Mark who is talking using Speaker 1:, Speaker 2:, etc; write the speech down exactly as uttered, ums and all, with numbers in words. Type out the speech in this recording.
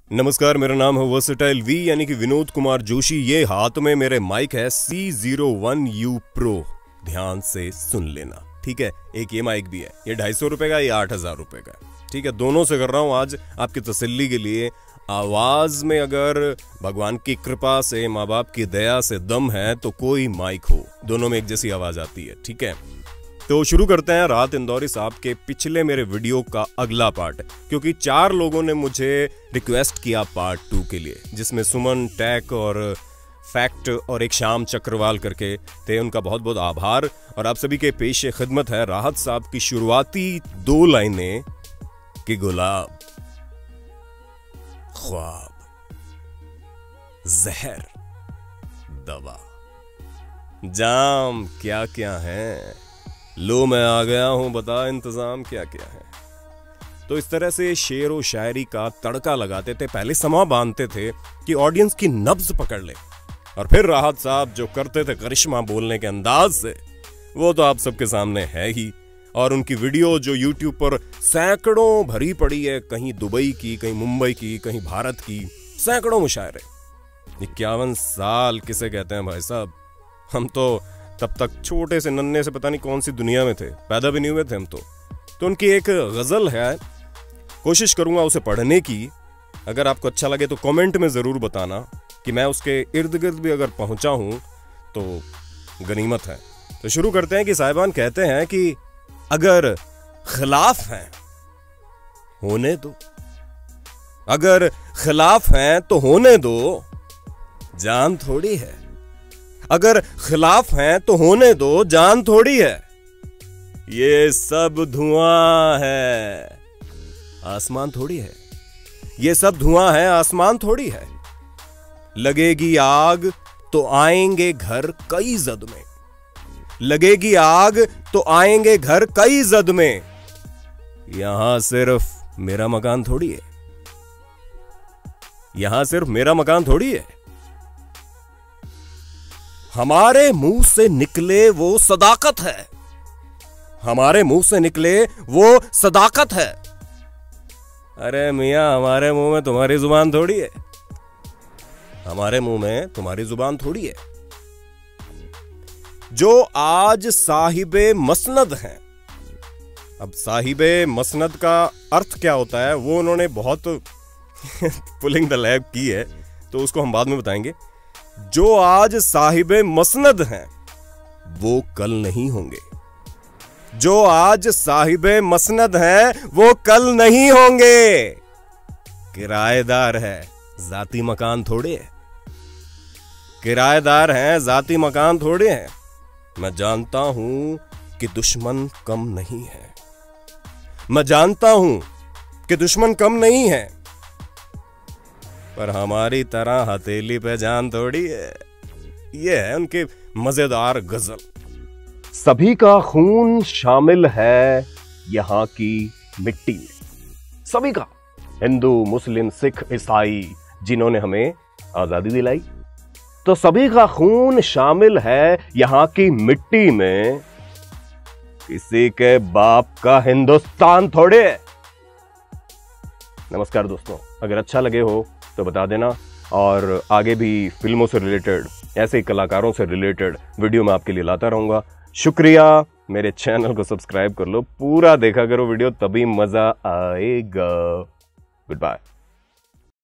Speaker 1: नमस्कार, मेरा नाम है वर्सेटाइल वी यानी कि विनोद कुमार जोशी। ये हाथ में मेरे माइक है C zero one U pro. ध्यान से सुन लेना, ठीक है। एक ये माइक भी है, ये ढाई सौ रुपए का, ये आठ हजार रुपए का, ठीक है। दोनों से कर रहा हूं आज आपकी तसल्ली के लिए। आवाज में अगर भगवान की कृपा से, माँ बाप की दया से दम है तो कोई माइक हो, दोनों में एक जैसी आवाज आती है, ठीक है। तो शुरू करते हैं राहत इंदौरी साहब के पिछले मेरे वीडियो का अगला पार्ट, क्योंकि चार लोगों ने मुझे रिक्वेस्ट किया पार्ट टू के लिए, जिसमें सुमन, टैक और फैक्ट और एक शाम चक्रवाल करके थे। उनका बहुत बहुत आभार। और आप सभी के पेश खिदमत है राहत साहब की शुरुआती दो लाइनें कि गुलाब, ख्वाब, जहर, दवा, जाम क्या क्या है, लो मैं आ गया हूं, बता इंतजाम क्या क्या है। तो इस तरह से शेर व शायरी का तड़का लगाते थे, पहले समा बांधते थे कि ऑडियंस की नब्ज पकड़ ले, और फिर राहत साहब जो करते थे करिश्मा बोलने के अंदाज से, वो तो आप सबके सामने है ही। और उनकी वीडियो जो यूट्यूब पर सैकड़ों भरी पड़ी है, कहीं दुबई की, कहीं मुंबई की, कहीं भारत की, सैकड़ों मुशायरे। इक्यावन साल किसे कहते हैं भाई साहब। हम तो तब तक छोटे से नन्हे से पता नहीं कौन सी दुनिया में थे, पैदा भी नहीं हुए थे हम तो। तो उनकी एक गजल है, कोशिश करूंगा उसे पढ़ने की। अगर आपको अच्छा लगे तो कमेंट में जरूर बताना कि मैं उसके इर्द गिर्द भी अगर पहुंचा हूं तो गनीमत है। तो शुरू करते हैं कि साहिबान कहते हैं कि अगर खिलाफ हैं होने दो, अगर खिलाफ हैं तो होने दो, जान थोड़ी है। अगर खिलाफ हैं तो होने दो, जान थोड़ी है। ये सब धुआं है, आसमान थोड़ी है। ये सब धुआं है, आसमान थोड़ी है। लगेगी आग तो आएंगे घर कई जद में, लगेगी आग तो आएंगे घर कई जद में। यहां सिर्फ मेरा मकान थोड़ी है, यहां सिर्फ मेरा मकान थोड़ी है। हमारे मुंह से निकले वो सदाकत है, हमारे मुंह से निकले वो सदाकत है। अरे मियां, हमारे मुंह में तुम्हारी जुबान थोड़ी है, हमारे मुंह में तुम्हारी जुबान थोड़ी है। जो आज साहिबे मसनद हैं, अब साहिबे मसनद का अर्थ क्या होता है वो उन्होंने बहुत पुलिंग द लैब की है, तो उसको हम बाद में बताएंगे। जो आज साहिबे मसनद हैं वो कल नहीं होंगे, जो आज साहिबे मसनद हैं वो कल नहीं होंगे। किराएदार है, जाती मकान थोड़े है, किराएदार हैं, जाती मकान थोड़े हैं। मैं जानता हूं कि दुश्मन कम नहीं है, मैं जानता हूं कि दुश्मन कम नहीं है, पर हमारी तरह हथेली पे जान थोड़ी है। ये है उनके मजेदार गजल। सभी का खून शामिल है यहां की मिट्टी में, सभी का, हिंदू, मुस्लिम, सिख, ईसाई, जिन्होंने हमें आजादी दिलाई, तो सभी का खून शामिल है यहां की मिट्टी में। किसी के बाप का हिंदुस्तान थोड़े है। नमस्कार दोस्तों, अगर अच्छा लगे हो तो बता देना, और आगे भी फिल्मों से रिलेटेड, ऐसे ही कलाकारों से रिलेटेड वीडियो मैं आपके लिए लाता रहूंगा। शुक्रिया। मेरे चैनल को सब्सक्राइब कर लो, पूरा देखा करो वीडियो, तभी मजा आएगा। Good bye.